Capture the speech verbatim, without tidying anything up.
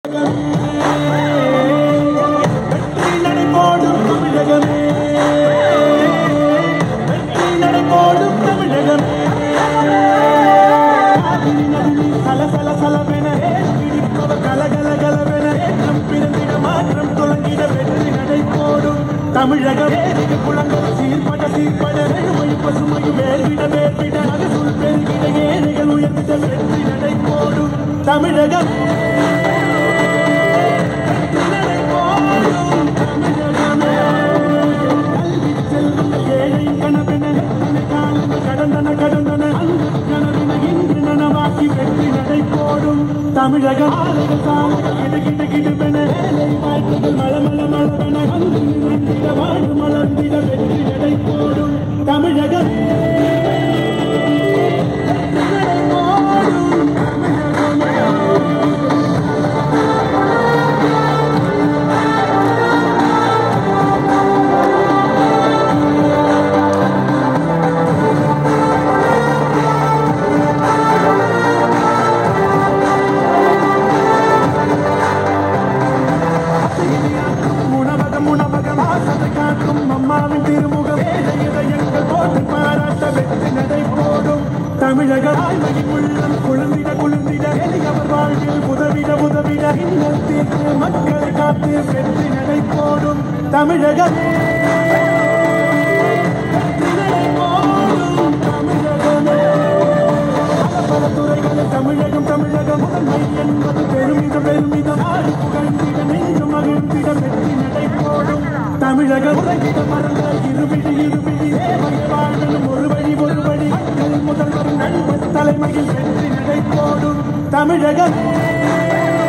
தமிழகம் குளங்கள் சீர்பட சீர்பட பசுமையும் வேர்விட வேர்விட அது சொல் பெருகிட ஏழைகள் உயர்ந்திட வெற்றி நடை போடும் தமிழகம் கல்வி செல்வங்கள் ஏழை கனவென கடந்தன கடந்தன கனவின இன்று நனவாக்கி வெற்றி நடை போடும் தமிழகம் கிடு கிடு கிடுவென வாழ்க்கைகள் மலமல மலவென வாழு மலர்ந்திட வெற்றி நடை போடும் தமிழகம் அம்மாவின் திருமுகம் இதயங்கள் போட்டு பாராட்ட வெற்றி நடை போடும் தமிழகம் ஆய்மையின் உள்ளம் குளிர்ந்திட குளிர்ந்திட எளியவர் வாழ்வில் உதவிட உதவிட இன்னல் தீர்த்து மக்களை காத்து வெற்றி நடை போடும் தமிழகம் பல துறைகளில் தமிழகம் தமிழகம் முதன்மை என்பது பெருமிதம் பெருமிதம் ஆடி புகழ்ந்திட நெஞ்சு மகிழ்ந்திட வெற்றி நடை போடும் தமிழகம் உலகிட மறந்த இருவிழி இருவிழி வாழ்வதும் ஒரு வழி ஒரு வழி மக்கள் முதல்வர் நண்பர் தலைமையில் வெற்றி நடை போடும் தமிழகம்